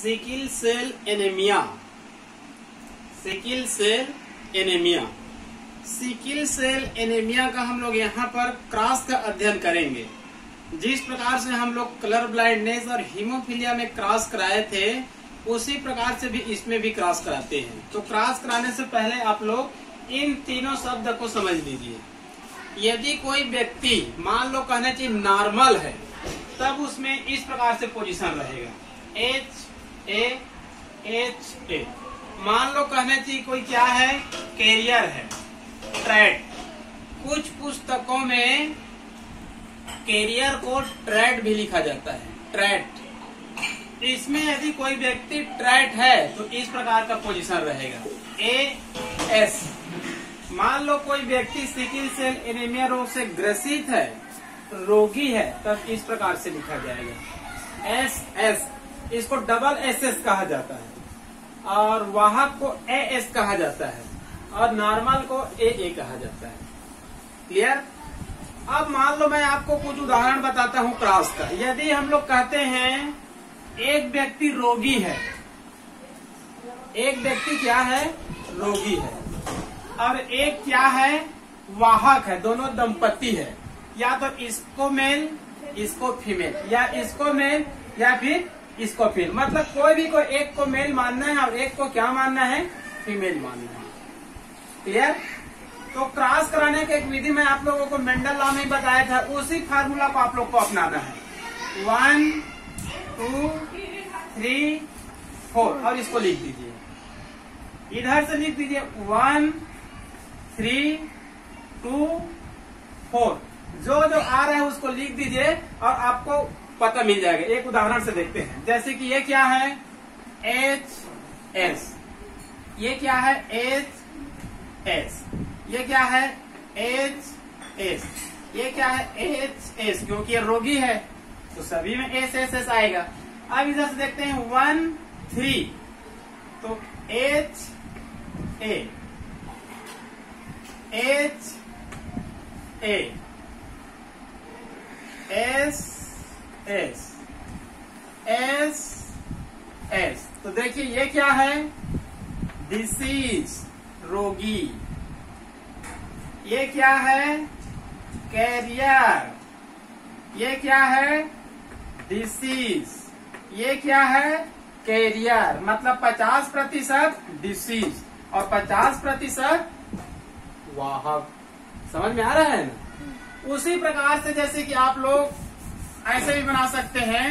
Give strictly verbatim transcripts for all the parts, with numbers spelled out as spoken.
Sickle cell anaemia. Sickle cell anaemia sickle cell anaemia का हम लोग यहाँ पर क्रॉस का अध्ययन करेंगे। जिस प्रकार से हम लोग कलर ब्लाइंडनेस और हीमोफीलिया में क्रॉस कराए थे, उसी प्रकार से भी इसमें भी क्रॉस कराते हैं। तो क्रॉस कराने से पहले आप लोग इन तीनों शब्द को समझ लीजिए। यदि कोई व्यक्ति मान लो कहना चाहिए नॉर्मल है, तब उसमें इस प्रकार से पोजीशन रहेगा, एच ए एच ए। मान लो कहना चाहिए कोई क्या है, कैरियर है, ट्रैड। कुछ पुस्तकों में कैरियर को ट्रैड भी लिखा जाता है, ट्रैड। इसमें यदि कोई व्यक्ति ट्रैड है तो इस प्रकार का पोजीशन रहेगा, ए एस। मान लो कोई व्यक्ति सिकिल सेल एनीमिया रोग से ग्रसित है, रोगी है, तब इस प्रकार से लिखा जाएगा, एस एस। इसको डबल एस एस कहा जाता है, और वाहक को ए एस कहा जाता है, और नॉर्मल को ए ए कहा जाता है। क्लियर? अब मान लो मैं आपको कुछ उदाहरण बताता हूँ क्रॉस का। यदि हम लोग कहते हैं एक व्यक्ति रोगी है, एक व्यक्ति क्या है, रोगी है, और एक क्या है, वाहक है, दोनों दंपति है। या तो इसको मेल, इसको फीमेल, या इसको मेल या फिर इसको फीमेल। मतलब कोई भी को एक को मेल मानना है और एक को क्या मानना है, फीमेल मानना है। क्लियर? तो क्रॉस कराने की एक विधि मैं आप लोगों को मेंडल लॉ में बताया था, उसी फार्मूला को आप लोग को अपनाना है। वन टू थ्री फोर, और इसको लिख दीजिए, इधर से लिख दीजिए वन थ्री टू फोर। जो जो आ रहा है उसको लिख दीजिए और आपको पता मिल जाएगा। एक उदाहरण से देखते हैं, जैसे कि ये क्या है, एच एस, ये क्या है, एच एस, ये क्या है, एच एस, ये क्या है, एच एस। क्योंकि ये रोगी है तो सभी में एस एस एस आएगा। अब इधर से देखते हैं वन थ्री, तो H A H A S S S S. तो देखिए ये क्या है, डिसीज, रोगी। ये क्या है, कैरियर। ये क्या है, डिसीज। ये क्या है, कैरियर। मतलब पचास प्रतिशत डिसीज और पचास प्रतिशत वाहक। समझ में आ रहा है ना? उसी प्रकार से जैसे कि आप लोग ऐसे भी बना सकते हैं।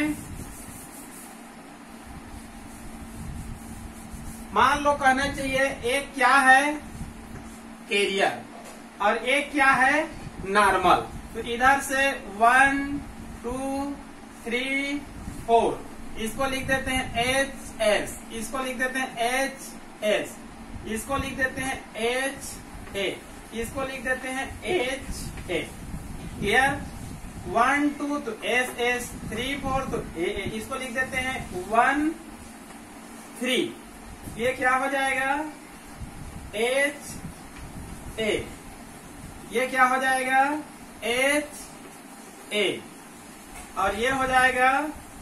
मान लो कहना चाहिए एक क्या है, कैरियर, और एक क्या है, नॉर्मल। तो इधर से वन टू थ्री फोर, इसको लिख देते हैं एच एस, इसको लिख देते हैं एच एस, इसको लिख देते हैं एच ए, इसको लिख देते हैं H A. Clear? One two तो एस एस, थ्री फोर तो ए ए, इसको लिख देते हैं वन थ्री। ये क्या हो जाएगा, एच ए। ये क्या हो जाएगा, एच ए, और ये हो जाएगा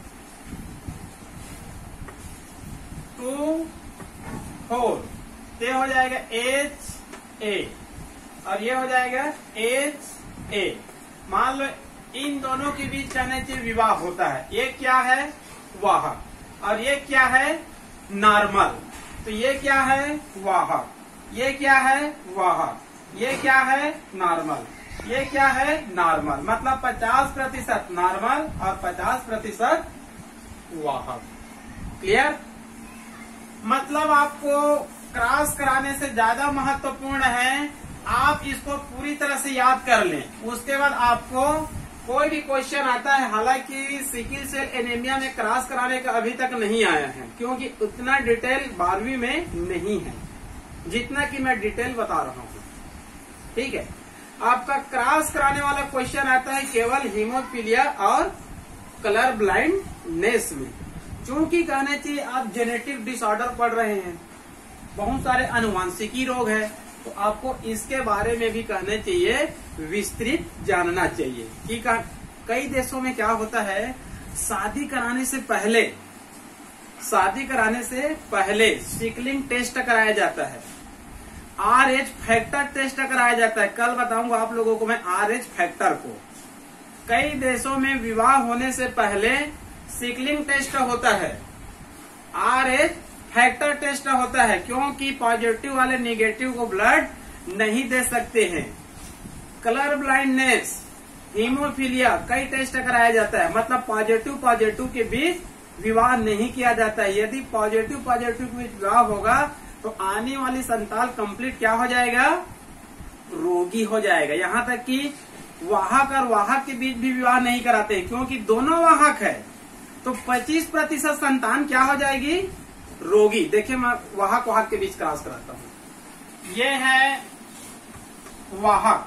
टू फोर, ये हो जाएगा एच ए, और ये हो जाएगा एच ए। मान लो इन दोनों के बीच कहना चाहिए विवाह होता है। ये क्या है, वाहक, और ये क्या है, नॉर्मल। तो ये क्या है, वाहक, ये क्या है, वाहक, ये क्या है, नॉर्मल, ये क्या है, नॉर्मल। मतलब पचास प्रतिशत नॉर्मल और पचास प्रतिशत वाहक। क्लियर? मतलब आपको क्रॉस कराने से ज्यादा महत्वपूर्ण है आप इसको पूरी तरह से याद कर लें। उसके बाद आपको कोई भी क्वेश्चन आता है, हालांकि सिकिल सेल एनीमिया में क्रॉस कराने का अभी तक नहीं आया है, क्योंकि उतना डिटेल बारहवीं में नहीं है जितना कि मैं डिटेल बता रहा हूँ। ठीक है? आपका क्रॉस कराने वाला क्वेश्चन आता है केवल हीमोफीलिया और कलर ब्लाइंडनेस में। चूंकि कहना चाहिए आप जेनेटिक डिसऑर्डर पढ़ रहे हैं, बहुत सारे अनुवांशिकी रोग है, तो आपको इसके बारे में भी कहना चाहिए, विस्तृत जानना चाहिए कि कई देशों में क्या होता है, शादी कराने से पहले शादी कराने से पहले सिकलिंग टेस्ट कराया जाता है, आर एच फैक्टर टेस्ट कराया जाता है। कल बताऊंगा आप लोगों को मैं आर एच फैक्टर को। कई देशों में विवाह होने से पहले सिकलिंग टेस्ट होता है, आर एच फैक्टर टेस्ट होता है, क्योंकि पॉजिटिव वाले निगेटिव को ब्लड नहीं दे सकते हैं। कलर ब्लाइंडनेस, हीमोफीलिया, कई टेस्ट कराया जाता है, मतलब पॉजिटिव पॉजिटिव के बीच विवाह नहीं किया जाता है। यदि पॉजिटिव पॉजिटिव के बीच विवाह होगा तो आने वाली संतान कंप्लीट क्या हो जाएगा, रोगी हो जाएगा। यहाँ तक कि वाहक और वाहक के बीच भी विवाह नहीं कराते हैं, क्योंकि दोनों वाहक है तो पच्चीस प्रतिशत संतान क्या हो जाएगी, रोगी। देखिए मैं वाहक वाहक के बीच क्रॉस कराता हूँ। ये है वाहक,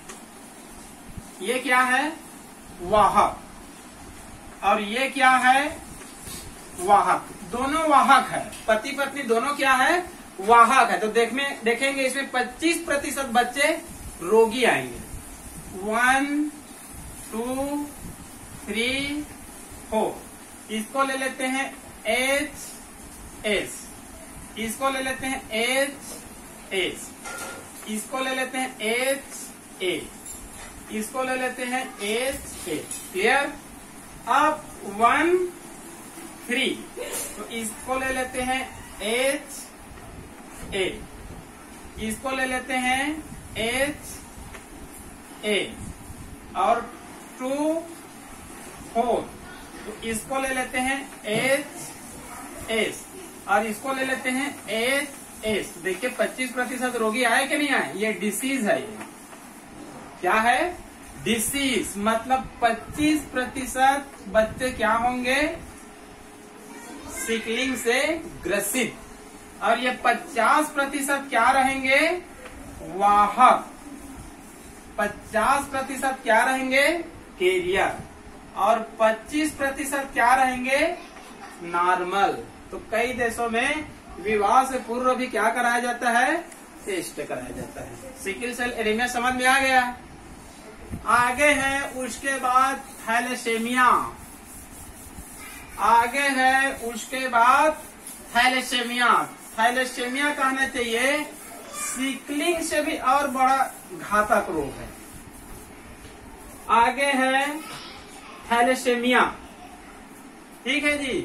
ये क्या है, वाहक, और ये क्या है, वाहक। दोनों वाहक है, पति पत्नी दोनों क्या है, वाहक है। तो देखने देखेंगे इसमें पच्चीस प्रतिशत बच्चे रोगी आएंगे। One two three four. इसको ले लेते हैं एच एस, इसको ले लेते हैं एच एस, इसको ले लेते हैं एच ए, इसको ले लेते हैं एच ए। क्लियर। अब वन थ्री, तो इसको ले लेते हैं एच ए, इसको ले लेते हैं एच ए, और टू फोर, तो इसको ले लेते हैं एच एस, और इसको ले लेते हैं एच एस। देखिए पच्चीस प्रतिशत रोगी आए कि नहीं आए, ये डिसीज है। ये क्या है, डिसीज, मतलब पच्चीस प्रतिशत बच्चे क्या होंगे, सिकलिंग से ग्रसित, और ये पचास प्रतिशत क्या रहेंगे, वाहक। पचास प्रतिशत क्या रहेंगे, कैरियर, और पच्चीस प्रतिशत क्या रहेंगे, नॉर्मल। तो कई देशों में विवाह से पूर्व भी क्या कराया जाता है, टेस्ट कराया जाता है। सिकल सेल एनीमिया समझ में आ गया। आगे है उसके बाद थैलेसेमिया, आगे है उसके बाद थैलेसेमिया। थैलेसेमिया कहना चाहिए सिकलिंग से भी और बड़ा घातक रोग है। आगे है थैलेसेमिया, ठीक है जी।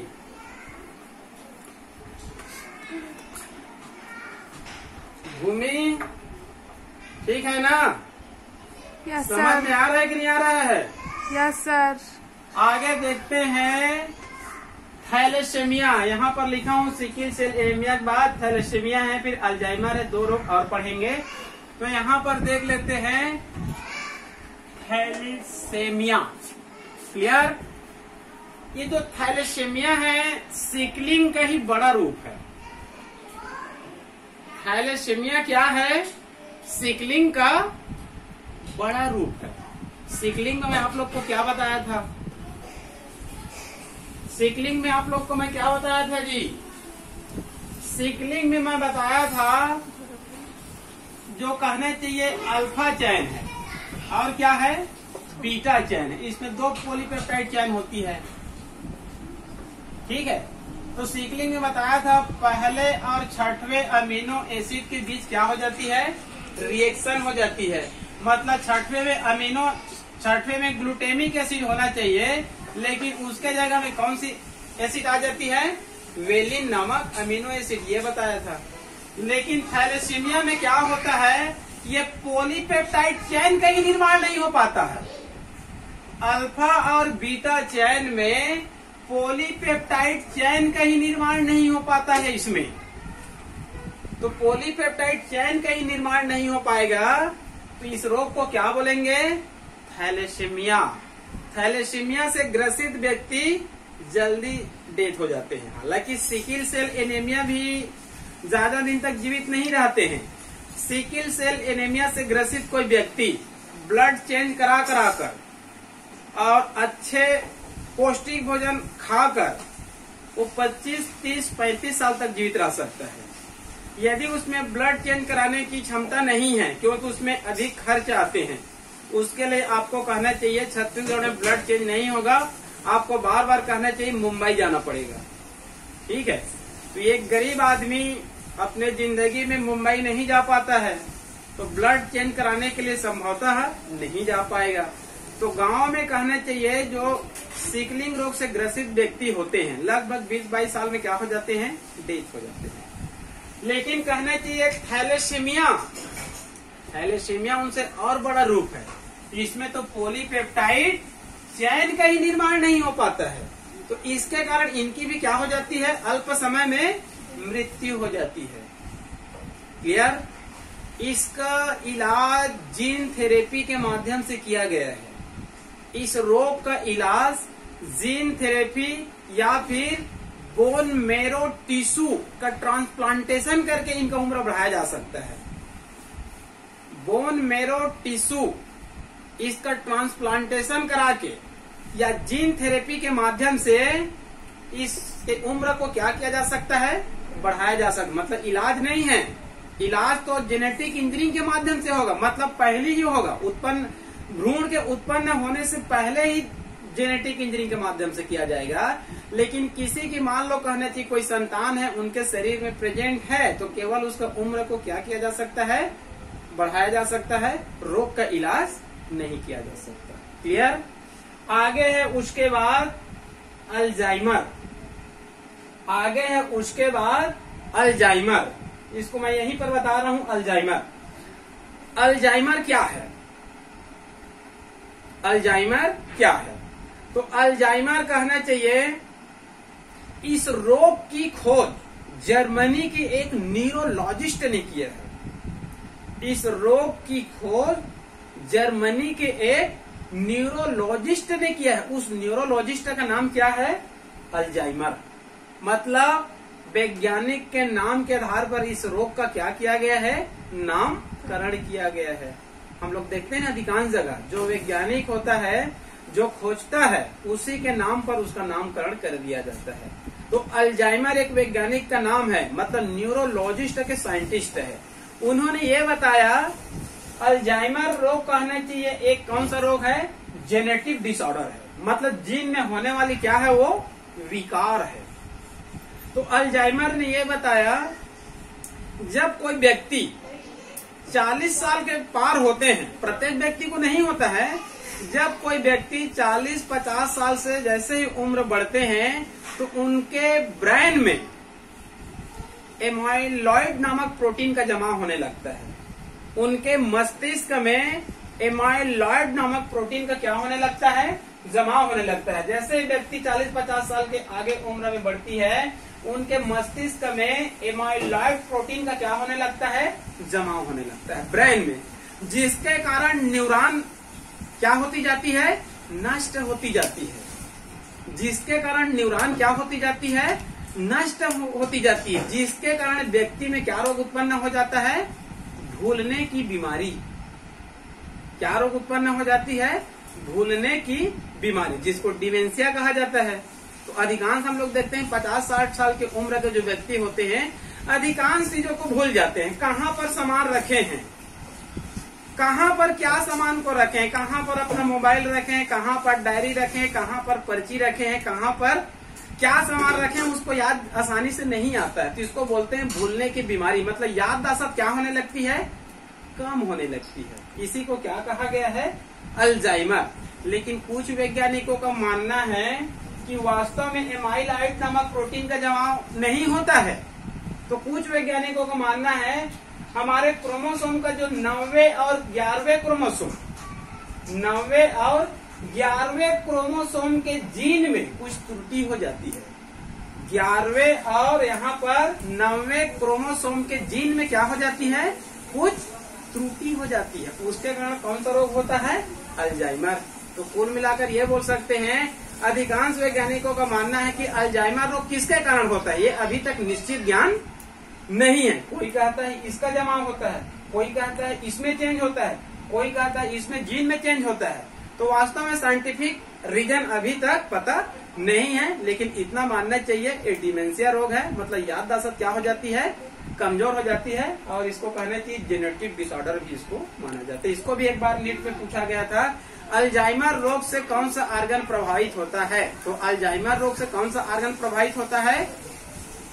भूमि ठीक है ना, यस समझ सर। में आ रहा है कि नहीं आ रहा है। Yes sir. आगे देखते हैं थैलेसेमिया। यहाँ पर लिखा हूँ सिकल सेल एनीमिया के बाद थैलेसेमिया है, फिर अल्जाइमर है, दो रोग और पढ़ेंगे। तो यहाँ पर देख लेते हैं थैलेसेमिया। क्लियर। ये जो थैलेसेमिया है सिकलिंग का ही बड़ा रूप है। थैलेसेमिया क्या है, सिकलिंग का बड़ा रूप है। सिकलिंग में आप लोग को क्या बताया था, सिकलिंग में आप लोग को मैं क्या बताया था जी, सिकलिंग में मैं बताया था जो कहना चाहिए अल्फा चैन है और क्या है, बीटा चैन है। इसमें दो पॉलीपेप्टाइड चैन होती है, ठीक है। तो सिकलिंग में बताया था पहले और छठवें अमीनो एसिड के बीच क्या हो जाती है, रिएक्शन हो जाती है। मतलब छठवें में अमीनो छठवें में ग्लूटेमिक एसिड होना चाहिए, लेकिन उसके जगह में कौन सी एसिड आ जाती है, वेलिन नामक अमीनो एसिड, ये बताया था। लेकिन थैलेसीमिया में क्या होता है, ये पॉलीपेप्टाइड चैन का ही निर्माण नहीं हो पाता है। अल्फा और बीटा चैन में पॉलीपेप्टाइड चैन का ही निर्माण नहीं हो पाता है इसमें। तो पॉलीपेप्टाइड चैन का ही निर्माण नहीं हो पाएगा तो इस रोग को क्या बोलेंगे, थैलेसीमिया। थैलेसीमिया से ग्रसित व्यक्ति जल्दी डेथ हो जाते हैं। हालांकि सिकल सेल एनीमिया भी ज्यादा दिन तक जीवित नहीं रहते हैं। सिकल सेल एनीमिया से ग्रसित कोई व्यक्ति ब्लड चेंज करा करा कर और अच्छे पौष्टिक भोजन खाकर वो पच्चीस, तीस, पैंतीस साल तक जीवित रह सकता है। यदि उसमें ब्लड चेंज कराने की क्षमता नहीं है, क्योंकि उसमें अधिक खर्च आते हैं, उसके लिए आपको कहना चाहिए छत्तीसगढ़ में ब्लड चेंज नहीं होगा, आपको बार बार कहना चाहिए मुंबई जाना पड़ेगा। ठीक है। तो एक गरीब आदमी अपने जिंदगी में मुंबई नहीं जा पाता है, तो ब्लड चेंज कराने के लिए संभवतः नहीं जा पाएगा। तो गांव में कहना चाहिए जो सिकलिंग रोग से ग्रसित व्यक्ति होते हैं लगभग बीस बाईस साल में क्या हो जाते हैं, डेथ हो जाते हैं। लेकिन कहना चाहिए थैलेसीमिया, थैलेसीमिया उनसे और बड़ा रूप है। इसमें तो पॉलीपेप्टाइड चैन का ही निर्माण नहीं हो पाता है, तो इसके कारण इनकी भी क्या हो जाती है, अल्प समय में मृत्यु हो जाती है। क्लियर? इसका इलाज जीन थेरेपी के माध्यम से किया गया है। इस रोग का इलाज जीन थेरेपी या फिर बोन मेरो टिश्यू का ट्रांसप्लांटेशन करके इनका उम्र बढ़ाया जा सकता है। बोन मेरो टिश्यू इसका ट्रांसप्लांटेशन करा के या जीन थेरेपी के माध्यम से इस उम्र को क्या किया जा सकता है, बढ़ाया जा सकता। मतलब इलाज नहीं है, इलाज तो जेनेटिक इंजीनियरिंग के माध्यम से होगा, मतलब पहले ही होगा, उत्पन्न भ्रूण के उत्पन्न होने से पहले ही जेनेटिक इंजीनियरिंग के माध्यम से किया जाएगा। लेकिन किसी की मान लो कहने चाहिए कोई संतान है, उनके शरीर में प्रेजेंट है, तो केवल उसका उम्र को क्या किया जा सकता है, बढ़ाया जा सकता है, रोग का इलाज नहीं किया जा सकता। क्लियर? आगे है उसके बाद अल्जाइमर, आगे है उसके बाद अल्जाइमर। इसको मैं यहीं पर बता रहा हूं। अल्जाइमर, अल्जाइमर क्या है? अल्जाइमर क्या है? तो अल्जाइमर कहना चाहिए इस रोग की खोज जर्मनी के एक न्यूरोलॉजिस्ट ने किया है। इस रोग की खोज जर्मनी के एक न्यूरोलॉजिस्ट ने किया है। उस न्यूरोलॉजिस्ट का नाम क्या है? अल्जाइमर। मतलब वैज्ञानिक के नाम के आधार पर इस रोग का क्या किया गया है, नामकरण किया गया है। हम लोग देखते हैं अधिकांश जगह जो वैज्ञानिक होता है, जो खोजता है, उसी के नाम पर उसका नामकरण कर दिया जाता है। तो अल्जाइमर एक वैज्ञानिक का नाम है, मतलब न्यूरोलॉजिस्ट के साइंटिस्ट है। उन्होंने ये बताया अल्जाइमर रोग कहना चाहिए एक कौन सा रोग है, जेनेटिक डिसऑर्डर है। मतलब जीन में होने वाली क्या है, वो विकार है। तो अल्जाइमर ने ये बताया जब कोई व्यक्ति चालीस साल के पार होते हैं, प्रत्येक व्यक्ति को नहीं होता है, जब कोई व्यक्ति चालीस पचास साल से जैसे ही उम्र बढ़ते हैं तो उनके ब्रेन में एमाइलॉइड नामक प्रोटीन का जमा होने लगता है। उनके मस्तिष्क में एमाइलॉइड नामक प्रोटीन का क्या होने लगता है, जमा होने लगता है। जैसे ही व्यक्ति चालीस पचास साल के आगे उम्र में बढ़ती है, उनके मस्तिष्क में एमाइलॉइड प्रोटीन का क्या होने लगता है, जमा होने लगता है ब्रेन में, जिसके कारण न्यूरॉन क्या होती जाती है, नष्ट होती जाती है। जिसके कारण न्यूरॉन क्या होती जाती है, नष्ट होती जाती है। जिसके कारण व्यक्ति में क्या रोग उत्पन्न हो जाता है, भूलने की बीमारी। क्या रोग उत्पन्न हो जाती है, भूलने की बीमारी, जिसको डिमेंशिया कहा जाता है। तो अधिकांश हम लोग देखते हैं पचास साठ साल की उम्र के जो व्यक्ति होते हैं, अधिकांश चीजों को भूल जाते हैं। कहाँ पर सामान रखे हैं, कहाँ पर क्या सामान को रखें, कहाँ पर अपना मोबाइल रखें, कहाँ पर डायरी रखें, कहाँ पर पर्ची रखे हैं, कहाँ पर क्या सामान रखें, उसको याद आसानी से नहीं आता है। तो इसको बोलते हैं भूलने की बीमारी। मतलब याददाश्त क्या होने लगती है, कम होने लगती है। इसी को क्या कहा गया है, अल्जाइमर। लेकिन कुछ वैज्ञानिकों का मानना है कि वास्तव में एमाइलॉइड नामक प्रोटीन का जमाव नहीं होता है। तो कुछ वैज्ञानिकों का मानना है हमारे क्रोमोसोम का जो नौवे और ग्यारहवें क्रोमोसोम, नौवे और ग्यारहवें क्रोमोसोम के जीन में कुछ त्रुटि हो जाती है। ग्यारहवें और यहाँ पर नौवे क्रोमोसोम के जीन में क्या हो जाती है, कुछ त्रुटि हो जाती है। उसके कारण कौन सा रोग होता है, अल्जाइमर। तो कुल मिलाकर ये बोल सकते हैं अधिकांश वैज्ञानिकों का मानना है कि अल्जाइमर रोग किसके कारण होता है, ये अभी तक निश्चित ज्ञान नहीं है। कोई कहता है इसका जमाव होता है, कोई कहता है इसमें चेंज होता है, कोई कहता है इसमें जीन में चेंज होता है। तो वास्तव में साइंटिफिक रीजन अभी तक पता नहीं है, लेकिन इतना मानना चाहिए ये डिमेंशिया रोग है। मतलब याददाश्त क्या हो जाती है, कमजोर हो जाती है, और इसको कहना चाहिए जेनेटिक डिसऑर्डर भी इसको माना जाता है। इसको भी एक बार नीट में पूछा गया था, अल्जाइमर रोग से कौन सा आर्गन प्रभावित होता है। तो अल्जाइमर रोग से कौन सा आर्गन प्रभावित होता है,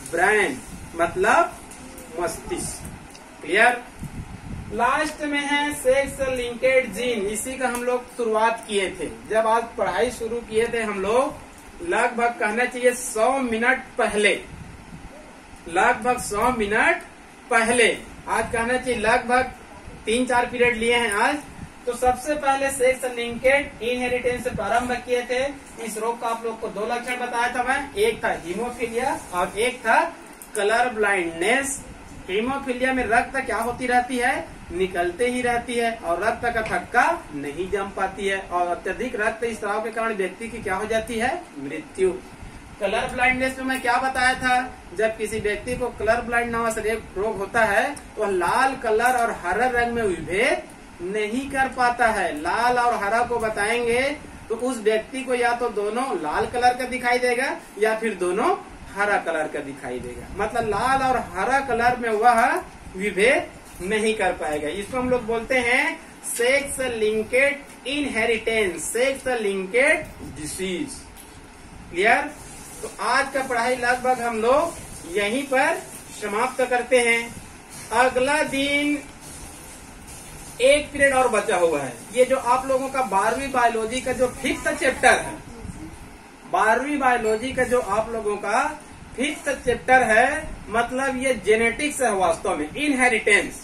ब्रेन मतलब मस्तिष्क। क्लियर। लास्ट में है सेक्स लिंकेड जीन। इसी का हम लोग शुरुआत किए थे जब आज पढ़ाई शुरू किए थे हम लोग, लगभग कहना चाहिए सौ मिनट पहले, लगभग सौ मिनट पहले। आज कहना चाहिए लगभग तीन चार पीरियड लिए हैं आज। तो सबसे पहले सेक्स लिंकेड इनहेरिटेंस से प्रारंभ किए थे। इस रोग का आप लोग को दो लक्षण बताया था मैं, एक था हीमोफीलिया और एक था कलर ब्लाइंडनेस। हीमोफीलिया में रक्त क्या होती रहती है, निकलते ही रहती है और रक्त का थक्का नहीं जम पाती है और अत्यधिक रक्त स्राव के कारण व्यक्ति की क्या हो जाती है, मृत्यु। कलर ब्लाइंडनेस में मैं क्या बताया था, जब किसी व्यक्ति को कलर ब्लाइंड नाम से एक रोग होता है तो लाल कलर और हरा रंग में विभेद नहीं कर पाता है। लाल और हरा को बताएंगे तो उस व्यक्ति को या तो दोनों लाल कलर का दिखाई देगा या फिर दोनों हरा कलर का दिखाई देगा। मतलब लाल और हरा कलर में वह विभेद नहीं कर पाएगा। इसको हम लोग बोलते हैं sex linked inheritance, sex linked disease. Clear. तो आज का पढ़ाई लगभग हम लोग यहीं पर समाप्त करते हैं। अगला दिन एक पीरियड और बचा हुआ है। ये जो आप लोगों का बारहवीं बायोलॉजी का जो फिफ्थ चैप्टर है, बारहवीं बायोलॉजी का जो आप लोगों का फिफ्थ चैप्टर है, मतलब ये जेनेटिक्स है वास्तव में, इनहेरिटेंस।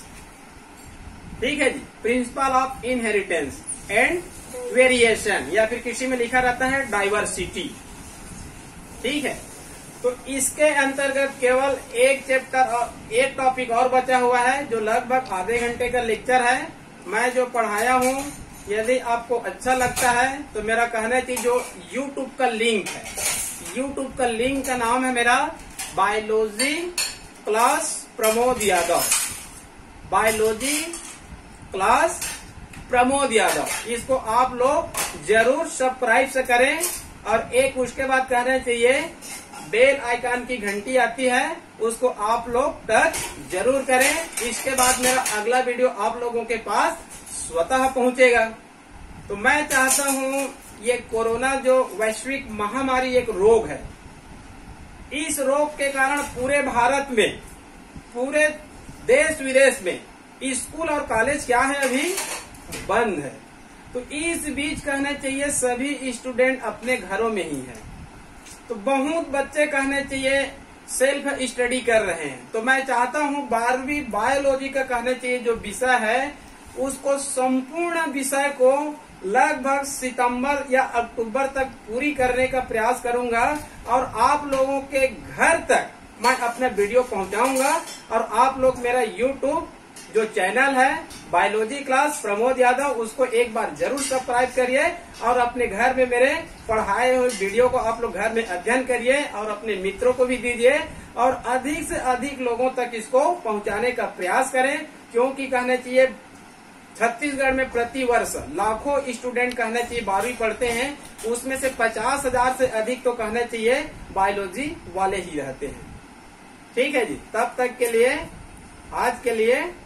ठीक है जी, principle of inheritance and variation, या फिर किसी में लिखा रहता है डाइवर्सिटी। ठीक है। तो इसके अंतर्गत केवल एक चैप्टर और एक टॉपिक और बचा हुआ है जो लगभग आधे घंटे का लेक्चर है। मैं जो पढ़ाया हूँ यदि आपको अच्छा लगता है तो मेरा कहना चाहिए जो यूट्यूब का लिंक है, यूट्यूब का लिंक का नाम है मेरा biology class Pramod Yadav, biology class Pramod Yadav. इसको आप लोग जरूर सब्सक्राइब से करें और एक उसके बाद कहना चाहिए बेल आइकन की घंटी आती है, उसको आप लोग टच जरूर करें। इसके बाद मेरा अगला वीडियो आप लोगों के पास स्वतः पहुंचेगा। तो मैं चाहता हूं ये कोरोना जो वैश्विक महामारी एक रोग है, इस रोग के कारण पूरे भारत में, पूरे देश विदेश में स्कूल और कॉलेज क्या है, अभी बंद है। तो इस बीच कहना चाहिए सभी स्टूडेंट अपने घरों में ही है। तो बहुत बच्चे कहने चाहिए सेल्फ स्टडी कर रहे हैं। तो मैं चाहता हूं बारहवीं बायोलॉजी का कहना चाहिए जो विषय है उसको, संपूर्ण विषय को लगभग सितंबर या अक्टूबर तक पूरी करने का प्रयास करूंगा और आप लोगों के घर तक मैं अपना वीडियो पहुंचाऊंगा। और आप लोग मेरा यूट्यूब जो चैनल है बायोलॉजी क्लास प्रमोद यादव, उसको एक बार जरूर सब्सक्राइब करिए और अपने घर में मेरे पढ़ाए हुए वीडियो को आप लोग घर में अध्ययन करिए और अपने मित्रों को भी दीजिए और अधिक से अधिक लोगों तक इसको पहुंचाने का प्रयास करें। क्योंकि कहना चाहिए छत्तीसगढ़ में प्रति वर्ष लाखों स्टूडेंट कहना चाहिए बारहवीं पढ़ते हैं, उसमें से पचास हजार से अधिक तो कहना चाहिए बायोलॉजी वाले ही रहते हैं। ठीक है जी, तब तक के लिए, आज के लिए